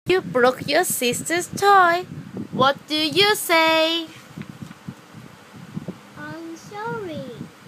You broke your sister's toy. What do you say? I'm sorry.